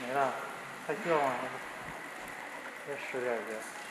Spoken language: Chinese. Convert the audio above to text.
没了，还需要吗？再使点去。